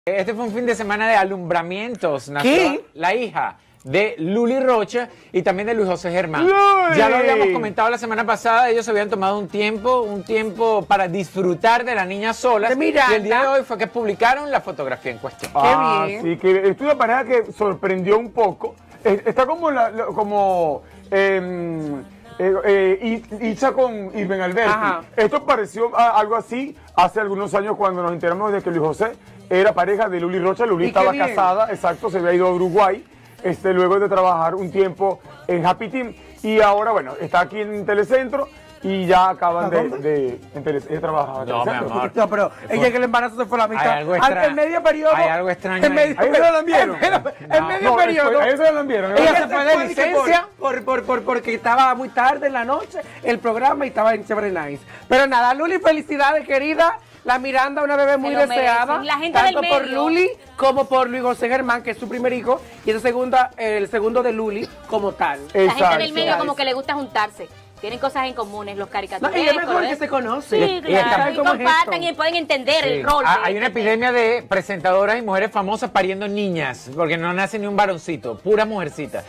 Este fue un fin de semana de alumbramientos. Nació ¿Qué? la hija de Luli Rocha y también de Luis José Germán. ¡Luli! Ya lo habíamos comentado la semana pasada, ellos se habían tomado un tiempo para disfrutar de la niña sola. De Miranda. Y el día de hoy fue que publicaron la fotografía en cuestión. bien. Sí, que es una pareja que sorprendió un poco. Está como Itza con Irben Alberti. Ajá. Esto pareció algo así hace algunos años cuando nos enteramos de que Luis José era pareja de Luli Rocha. Luli Y estaba qué bien. casada, exacto, se había ido a Uruguay, luego de trabajar un tiempo en Happy Team. Y ahora, bueno, está aquí en Telecentro y ya acaban ella trabajaba en No, mi Telecentro. amor. No, pero ella que el embarazo se fue a la mitad. algo extra- En medio periodo. hay algo extraño En medio, ahí. ¿A ella la vieron? en medio periodo. A ella se la vieron. Ella Ella se fue de que licencia. porque estaba muy tarde en la noche el programa y estaba en Chévere Nice. Pero nada, Luli, felicidades, querida. La Miranda, una bebé muy lo deseada. merecen. La gente tanto del por medio. Luli como por Luis José Germán, que es su primer hijo, y el segundo de Luli como tal. La gente del Exacto. medio como que le gusta juntarse. Tienen cosas en comunes, los No, caricaturescos. y es mejor que ¿eh? se conoce. Sí, Y claro. está- Y ¿Cómo es compartan esto? y pueden entender Sí. el rol. Hay una epidemia de presentadoras y mujeres famosas pariendo niñas, porque no nace ni un varoncito, pura mujercita.